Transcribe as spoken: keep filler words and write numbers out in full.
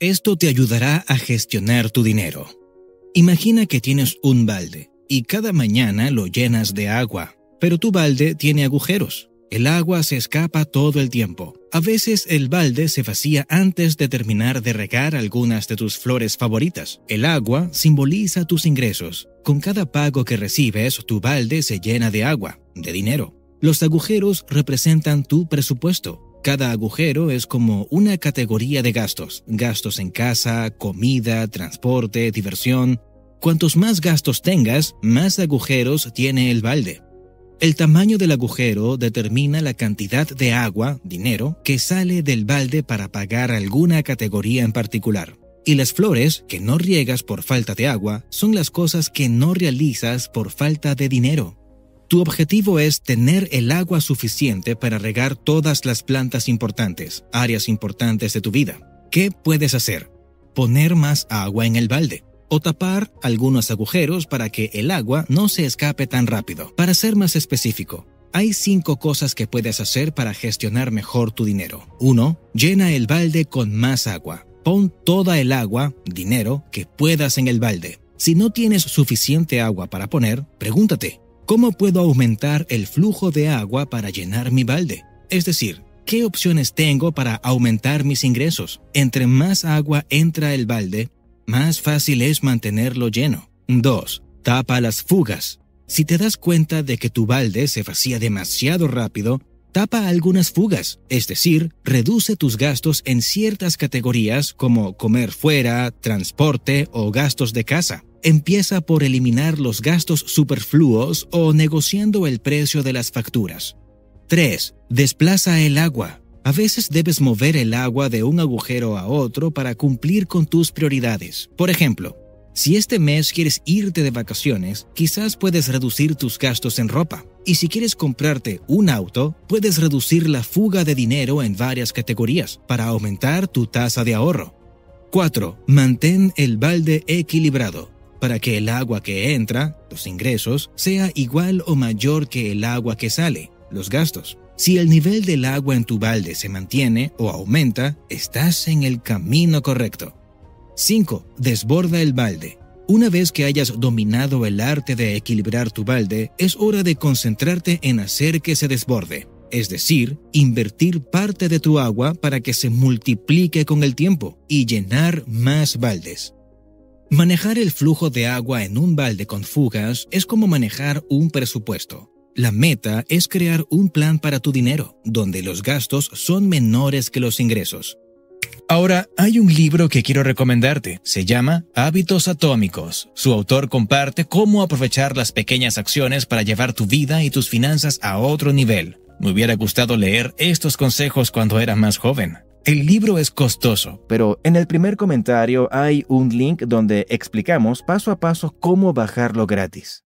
Esto te ayudará a gestionar tu dinero. Imagina que tienes un balde y cada mañana lo llenas de agua, pero tu balde tiene agujeros. El agua se escapa todo el tiempo. A veces el balde se vacía antes de terminar de regar algunas de tus flores favoritas. El agua simboliza tus ingresos. Con cada pago que recibes, tu balde se llena de agua, de dinero. Los agujeros representan tu presupuesto. Cada agujero es como una categoría de gastos. Gastos en casa, comida, transporte, diversión. Cuantos más gastos tengas, más agujeros tiene el balde. El tamaño del agujero determina la cantidad de agua, dinero, que sale del balde para pagar alguna categoría en particular. Y las flores que no riegas por falta de agua son las cosas que no realizas por falta de dinero. Tu objetivo es tener el agua suficiente para regar todas las plantas importantes, áreas importantes de tu vida. ¿Qué puedes hacer? Poner más agua en el balde o tapar algunos agujeros para que el agua no se escape tan rápido. Para ser más específico, hay cinco cosas que puedes hacer para gestionar mejor tu dinero. uno. Llena el balde con más agua. Pon toda el agua, dinero, que puedas en el balde. Si no tienes suficiente agua para poner, pregúntate, ¿cómo puedo aumentar el flujo de agua para llenar mi balde? Es decir, ¿qué opciones tengo para aumentar mis ingresos? Entre más agua entra el balde, más fácil es mantenerlo lleno. dos. Tapa las fugas. Si te das cuenta de que tu balde se vacía demasiado rápido, tapa algunas fugas, es decir, reduce tus gastos en ciertas categorías como comer fuera, transporte o gastos de casa. Empieza por eliminar los gastos superfluos o negociando el precio de las facturas. tres. Desplaza el agua. A veces debes mover el agua de un agujero a otro para cumplir con tus prioridades. Por ejemplo, si este mes quieres irte de vacaciones, quizás puedes reducir tus gastos en ropa. Y si quieres comprarte un auto, puedes reducir la fuga de dinero en varias categorías para aumentar tu tasa de ahorro. cuatro. Mantén el balde equilibrado para que el agua que entra, los ingresos, sea igual o mayor que el agua que sale, los gastos. Si el nivel del agua en tu balde se mantiene o aumenta, estás en el camino correcto. cinco. Desborda el balde. Una vez que hayas dominado el arte de equilibrar tu balde, es hora de concentrarte en hacer que se desborde, es decir, invertir parte de tu agua para que se multiplique con el tiempo y llenar más baldes. Manejar el flujo de agua en un balde con fugas es como manejar un presupuesto. La meta es crear un plan para tu dinero, donde los gastos son menores que los ingresos. Ahora, hay un libro que quiero recomendarte. Se llama Hábitos Atómicos. Su autor comparte cómo aprovechar las pequeñas acciones para llevar tu vida y tus finanzas a otro nivel. Me hubiera gustado leer estos consejos cuando era más joven. El libro es costoso, pero en el primer comentario hay un link donde explicamos paso a paso cómo bajarlo gratis.